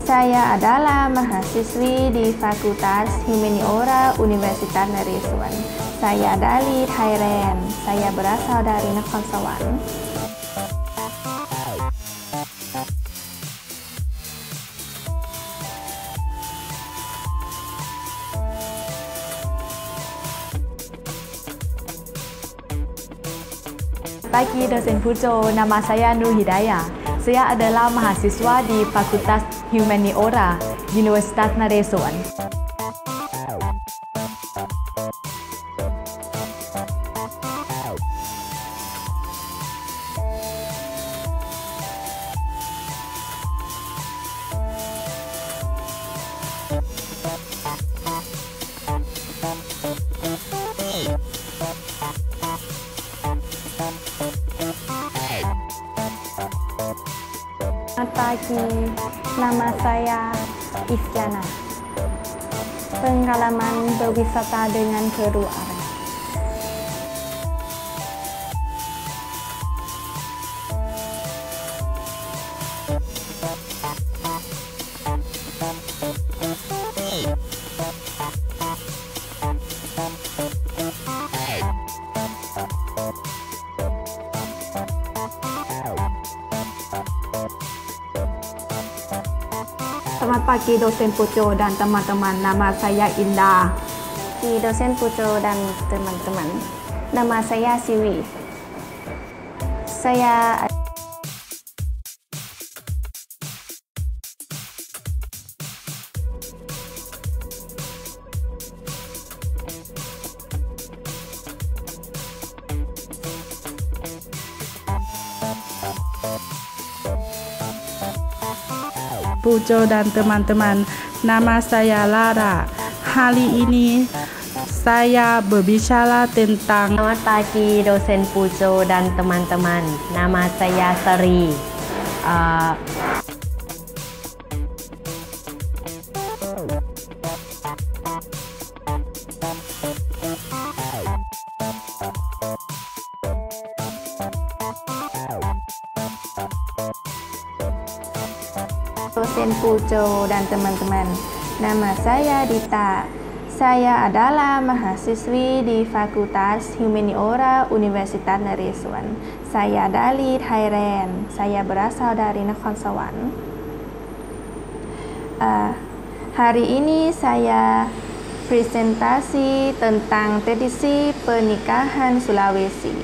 Saya adalah mahasiswi di Fakultas Humaniora Universitas Naresuan. Saya Dalit Hairen. Saya berasal dari Nakhon Sawan. Pagi dosen Pujo, nama saya Nur Hidayah. Saya adalah mahasiswa di Fakultas Humaniora Universitas Naresuan. Selamat pagi, nama saya Isyana. Pengalaman berwisata dengan keluarga. Selamat pagi dosen Pujo dan teman-teman, nama saya Indah. Di dosen Pujo dan teman-teman, nama saya Siwi. Saya Pujo dan teman-teman, nama saya Lara. Hari ini saya berbicara tentang. Selamat pagi dosen Pujo dan teman-teman, nama saya Seri. dosen Pujo dan teman-teman, nama saya Dita. Saya adalah mahasiswi di Fakultas Humaniora Universitas Naresuan. Saya Dalit Hairen. Saya berasal dari Nakhon Sawan. Hari ini saya presentasi tentang tradisi pernikahan Sulawesi.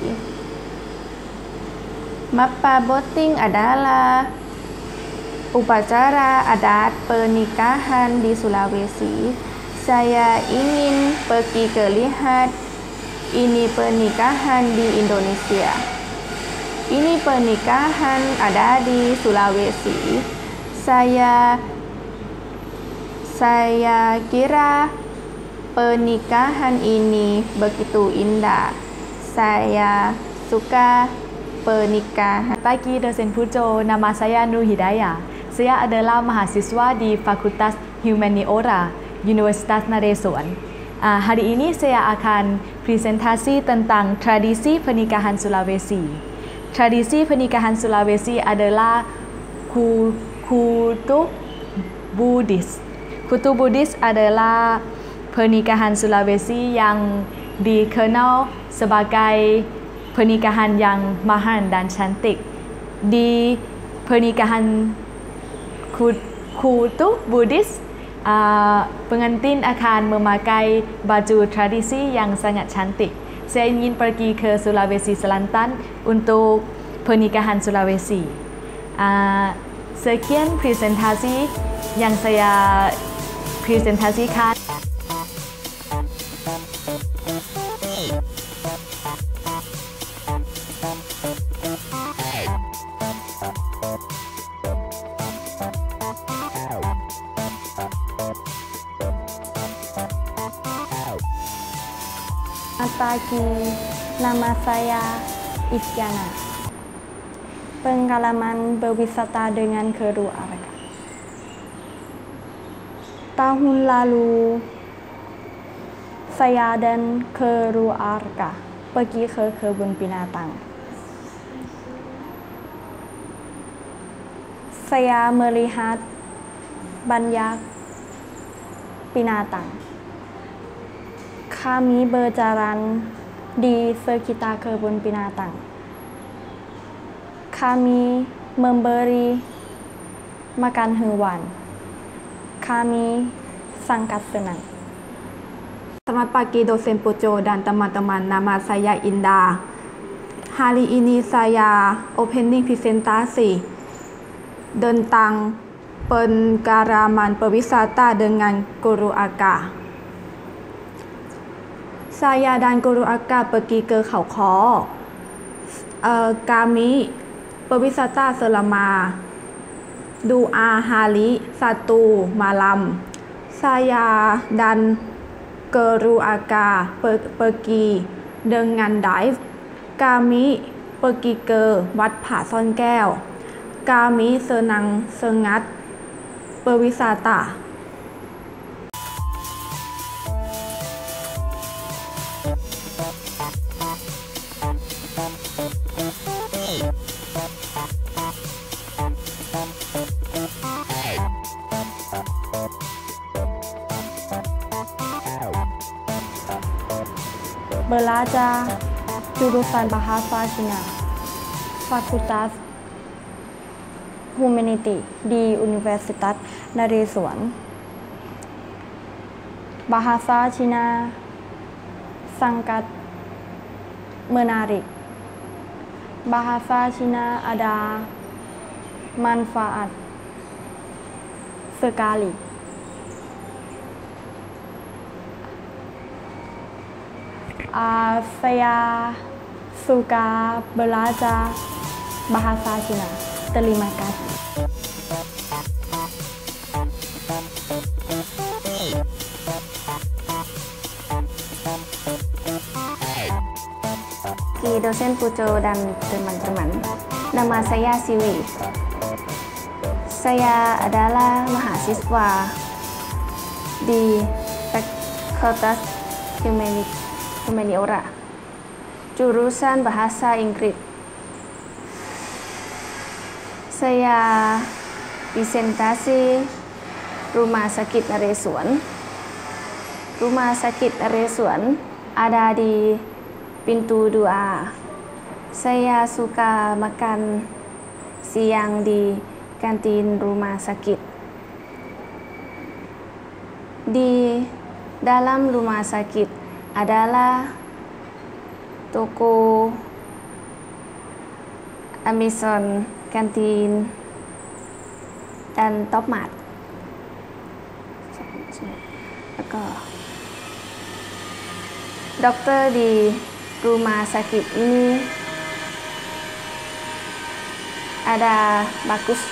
Mapa Boting adalah upacara adat pernikahan di Sulawesi. Saya ingin pergi ke lihat ini pernikahan di Indonesia. Ini pernikahan ada di Sulawesi. Saya kira pernikahan ini begitu indah. Saya suka pernikahan. Pagi dosen Pujo, nama saya Nur Hidayah. Saya adalah mahasiswa di Fakultas Humaniora Universitas Naresuan. Hari ini saya akan presentasi tentang tradisi pernikahan Sulawesi. Tradisi pernikahan Sulawesi adalah kutub Buddhis. Kutub Buddhis adalah pernikahan Sulawesi yang dikenal sebagai pernikahan yang mahal dan cantik. Di pernikahan kutub Buddhis, pengantin akan memakai baju tradisi yang sangat cantik. Saya ingin pergi ke Sulawesi Selatan untuk pernikahan Sulawesi. Sekian presentasi yang saya presentasikan. Selamat pagi, nama saya Isyana. Pengalaman berwisata dengan keluarga. Tahun lalu, saya dan keluarga pergi ke kebun binatang. Saya melihat banyak binatang. Kami berjalan di sekitar kebun binatang. Kami memberi makan hewan. Kami sangat senang. Selamat pagi dosen Pujo dan teman-teman, nama saya Indah. Hari ini saya opening presentasi tentang pengalaman berwisata dengan guru agak. Saya dan guru agak pergi ke Khao Kho. Kami berwisata selama 2 hari 1 malam. Saya dan guru agak pergi dengan dive. Kami pergi ke Wat Phra Son Kaew. Kami senang sangat berwisata. Belajar jurusan Bahasa Cina, Fakultas Humanity di Universitas Naresuan. Bahasa Cina sangat menarik. Bahasa Cina ada manfaat sekali. Saya suka belajar bahasa Cina. Terima kasih. Dosen Pujo dan teman-teman, nama saya Siwi. Saya adalah mahasiswa di Fakultas Humaniora, jurusan Bahasa Inggris. Saya presentasi Rumah Sakit Naresuan. Rumah Sakit Naresuan ada di pintu 2. Saya suka makan siang di kantin rumah sakit. Di dalam rumah sakit adalah toko Amazon, kantin, dan Topmart. Dokter di rumah sakit ini ada bagus.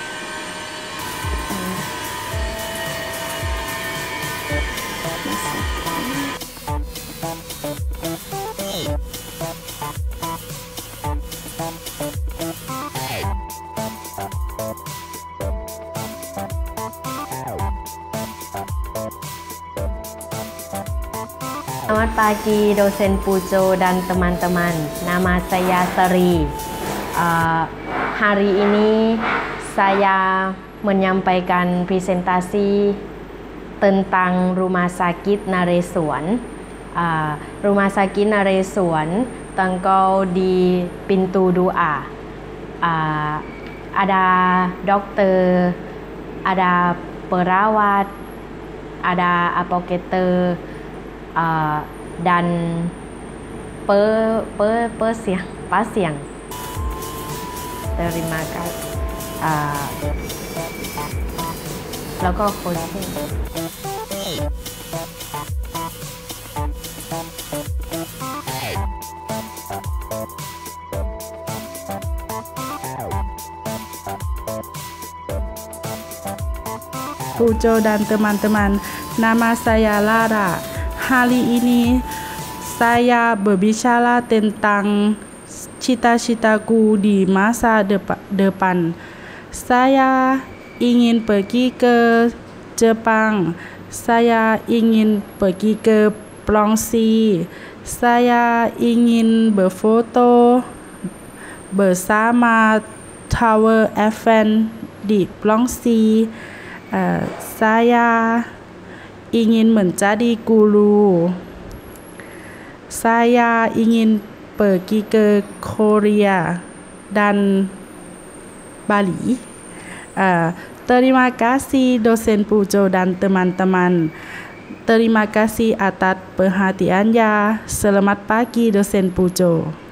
Selamat pagi dosen Pujo dan teman-teman, nama saya Sari. Hari ini saya menyampaikan presentasi tentang Rumah Sakit Naresuan. Rumah Sakit Naresuan tangkau di pintu 2. Ada dokter, ada perawat, ada apoteker, dan pasien. Terima kasih. แล้วก็คนที่ Pujo dan teman-teman, nama saya Lara. Hari ini saya berbicara tentang cita-citaku di masa depan. Saya ingin pergi ke Jepang. Saya ingin pergi ke Bronxi. Saya ingin berfoto bersama Tower Eiffel di Bronxi. Saya ingin menjadi guru. Saya ingin pergi ke Korea dan Bali. Terima kasih dosen Pujo dan teman-teman. Terima kasih atas perhatiannya. Selamat pagi dosen Pujo.